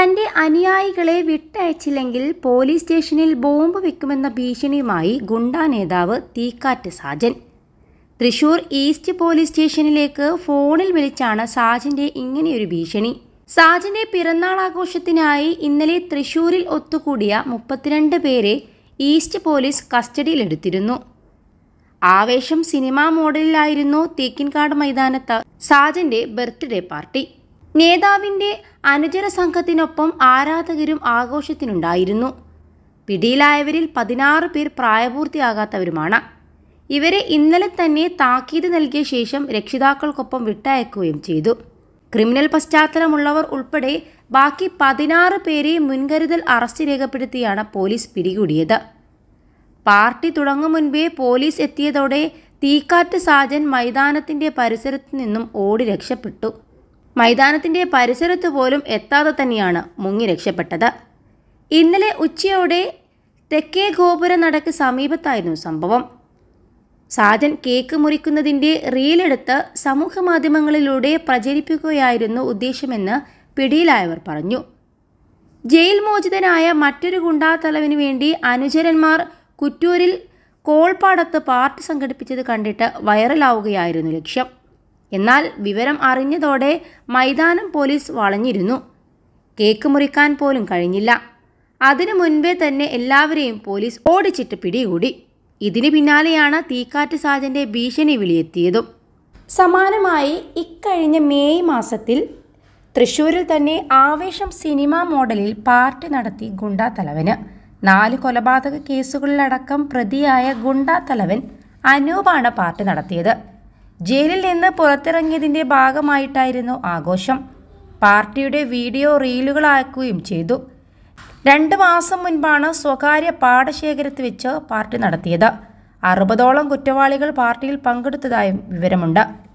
തന്റെ അനുയായികളെ വിട്ടയച്ചില്ലെങ്കിൽ പോലീസ് സ്റ്റേഷനിൽ ബോംബ് വെക്കുമെന്ന ഭീഷണിയുമായി ഗുണ്ടാ നേതാവ് തീക്കാറ്റ് സാജൻ. തൃശൂർ ഈസ്റ്റ് പോലീസ് സ്റ്റേഷനിലേക്ക് ഫോണിൽ വിളിച്ചാണ് സാജന്റെ ഇങ്ങനെയൊരു ഭീഷണി. സാജന്റെ പിറന്നാൾ ആഘോഷത്തിനായി ഇന്നലെ തൃശൂരിൽ ഒത്തുകൂടിയ 32 പേരെ ഈസ്റ്റ് പോലീസ് കസ്റ്റഡിയിലെടുത്തിരുന്നു. ആവേശം സിനിമാ മോഡലിലായിരുന്നു തേക്കിൻകാട് മൈതാനത്ത് സാജന്റെ ബർത്ത്ഡേ പാർട്ടി. നേതാവിന്റെ അനുചര സംഘത്തിനൊപ്പം ആരാധകരും ആഘോഷത്തിനുണ്ടായിരുന്നു. പിടിയിലായവരിൽ 16 പേർ പ്രായപൂർത്തിയാകാത്തവരുമാണ്. ഇവരെ ഇന്നലെ തന്നെ താക്കീത് നൽകിയ ശേഷം രക്ഷിതാക്കൾക്കൊപ്പം വിട്ടയക്കുകയും ചെയ്തു. ക്രിമിനൽ പശ്ചാത്തലമുള്ളവർ ഉൾപ്പെടെ ബാക്കി 16 പേരെ മുൻകരുതൽ അറസ്റ്റ് രേഖപ്പെടുത്തിയാണ് പോലീസ് പിടികൂടിയത്. പാർട്ടി തുടങ്ങും മുൻപേ പോലീസ് എത്തിയതോടെ തീക്കാറ്റ് സാജൻ മൈതാനത്തിന്റെ പരിസരത്തു നിന്നും ഓടി രക്ഷപ്പെട്ടു. മൈതാനത്തിന്റെ പരിസരത്ത് പോലും എത്താതെ തന്നെയാണ് മുങ്ങി രക്ഷപ്പെട്ടത്. ഇന്നലെ ഉച്ചയോടെ തെക്കേ ഗോപുര നടക്ക് സമീപത്തായിരുന്നു സംഭവം. സാജൻ കേക്ക് മുറിക്കുന്നതിന്റെ റീലെടുത്ത് സമൂഹ മാധ്യമങ്ങളിലൂടെ പ്രചരിപ്പിക്കുകയായിരുന്നു ഉദ്ദേശമെന്ന് പിടിയിലായവർ പറഞ്ഞു. ജയിൽ മോചിതനായ മറ്റൊരു ഗുണ്ടാത്തലവിനു വേണ്ടി അനുചരന്മാർ കുറ്റൂരിൽ കോൾപ്പാടത്ത് പാർട്ടി സംഘടിപ്പിച്ചത് കണ്ടിട്ട് വൈറലാവുകയായിരുന്നു ലക്ഷ്യം. എന്നാൽ വിവരം അറിഞ്ഞതോടെ മൈതാനം പോലീസ് വളഞ്ഞിരുന്നു. കേക്ക് മുറിക്കാൻ പോലും കഴിഞ്ഞില്ല. അതിനു മുൻപേ തന്നെ എല്ലാവരെയും പോലീസ് ഓടിച്ചിട്ട് പിടികൂടി. ഇതിന് പിന്നാലെയാണ് തീക്കാറ്റ് സാജന്റെ ഭീഷണി വിളിയെത്തിയതും. സമാനമായി ഇക്കഴിഞ്ഞ മെയ് മാസത്തിൽ തൃശ്ശൂരിൽ തന്നെ ആവേശം സിനിമാ മോഡലിൽ പാർട്ടി നടത്തി ഗുണ്ടാത്തലവന്. 4 കൊലപാതക കേസുകളിലടക്കം പ്രതിയായ ഗുണ്ടാത്തലവൻ അനൂപാണ് പാർട്ടി നടത്തിയത്. ജയിലിൽ നിന്ന് പുറത്തിറങ്ങിയതിന്റെ ഭാഗമായിട്ടായിരുന്നു ആഘോഷം. പാർട്ടിയുടെ വീഡിയോ റീലുകളാക്കുകയും ചെയ്തു. 2 മാസം മുൻപാണ് സ്വകാര്യ പാടശേഖരത്ത് വെച്ച് പാർട്ടി നടത്തിയത്. 60ഓളം കുറ്റവാളികൾ പാർട്ടിയിൽ പങ്കെടുത്തതായും വിവരമുണ്ട്.